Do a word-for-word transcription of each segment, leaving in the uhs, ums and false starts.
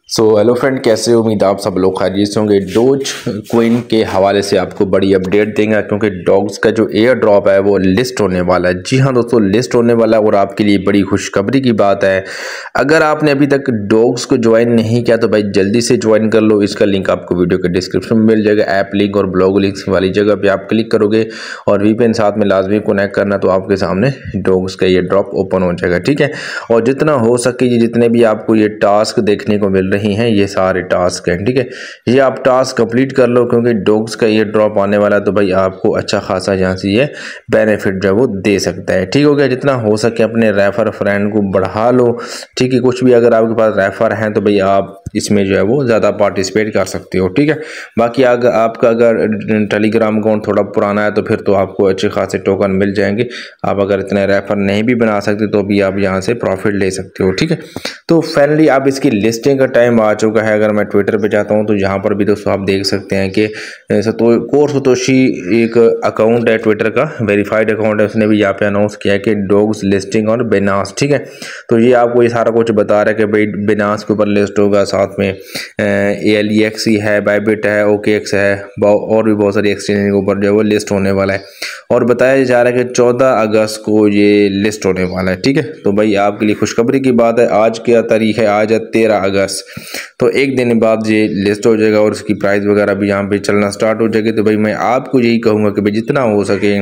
So hello friend, कैसे हो? उम्मीद आप सब लोग खैरियत से होंगे। डोज कोइन के हवाले से आपको बड़ी अपडेट देंगे क्योंकि डॉग्स का जो एयर ड्रॉप है वो लिस्ट होने वाला है। जी हाँ दोस्तों, लिस्ट होने वाला है और आपके लिए बड़ी खुशखबरी की बात है। अगर आपने अभी तक डॉग्स को ज्वाइन नहीं किया तो भाई जल्दी से ज्वाइन कर लो। इसका लिंक आपको वीडियो के डिस्क्रिप्शन में मिल जाएगा। ऐप लिंक और ब्लॉग लिंक वाली जगह पर आप क्लिक करोगे और वीपीएन साथ में लाजमी कनेक्ट करना, तो आपके सामने डॉग्स का ये ड्रॉप ओपन हो जाएगा। ठीक है, और जितना हो सके ये जितने भी आपको ये टास्क देखने को मिल रही हैं ये सारे टास्क हैं। ठीक है, ये आप टास्क कंप्लीट कर लो क्योंकि डॉग्स का ये ड्रॉप आने वाला है, तो भाई आपको अच्छा खासा यहाँ से ये बेनिफिट जो है वो दे सकता है। ठीक हो गया, जितना हो सके अपने रेफर फ्रेंड को बढ़ा लो। ठीक है, कुछ भी अगर आपके पास रेफर हैं तो भाई आप इसमें जो है वो ज़्यादा पार्टिसिपेट कर सकते हो। ठीक है, बाकी अगर आपका अगर टेलीग्राम अकाउंट थोड़ा पुराना है तो फिर तो आपको अच्छे खासे टोकन मिल जाएंगे। आप अगर इतने रेफर नहीं भी बना सकते तो भी आप यहाँ से प्रॉफिट ले सकते हो। ठीक है, तो फाइनली अब इसकी लिस्टिंग का टाइम आ चुका है। अगर मैं ट्विटर पे जाता हूँ तो यहाँ पर भी दोस्तों आप देख सकते हैं कि सतो कोर सतोशी एक अकाउंट है ट्विटर का, वेरीफाइड अकाउंट है, उसने भी यहाँ पे अनाउंस किया है कि डॉग्स लिस्टिंग और बिनास। ठीक है, तो ये आपको ये सारा कुछ बता रहा है कि भाई बिनास के ऊपर लिस्ट होगा, साथ में ए एल ई एक्स है, बाइबिट है, ओके एक्स है और भी बहुत सारी एक्सचेंज के ऊपर जो है वो लिस्ट होने वाला है। और बताया जा रहा है कि चौदह अगस्त को ये लिस्ट होने वाला है। ठीक है, तो भाई आपके लिए खुशखबरी की बात है। आज क्या तारीख है? आज है तेरह अगस्त, तो एक दिन बाद ये लिस्ट हो जाएगा और उसकी प्राइस वगैरह भी यहाँ पे चलना स्टार्ट हो जाएगी। तो भाई मैं आपको यही कहूँगा कि भाई जितना हो सके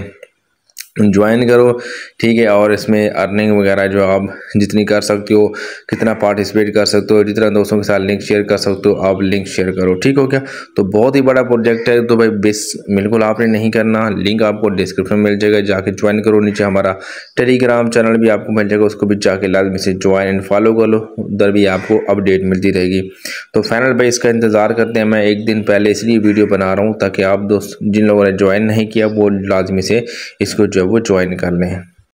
ज्वाइन करो। ठीक है, और इसमें अर्निंग वगैरह जो आप जितनी कर सकते हो, कितना पार्टिसिपेट कर सकते हो, जितना दोस्तों के साथ लिंक शेयर कर सकते हो आप लिंक शेयर करो। ठीक हो क्या? तो बहुत ही बड़ा प्रोजेक्ट है, तो भाई बिस बिल्कुल आपने नहीं करना। लिंक आपको डिस्क्रिप्शन में मिल जाएगा, जाके ज्वाइन करो। नीचे हमारा टेलीग्राम चैनल भी आपको मिल जाएगा, उसको भी जाके लाजमी से ज्वाइन एंड फॉलो कर लो, उधर भी आपको अपडेट मिलती रहेगी। तो फाइनल भाई इसका इंतज़ार करते हैं। मैं एक दिन पहले इसलिए वीडियो बना रहा हूँ ताकि आप दोस्त जिन लोगों ने ज्वाइन नहीं किया वो लाजमी से इसको जो वो ज्वाइन कर लें।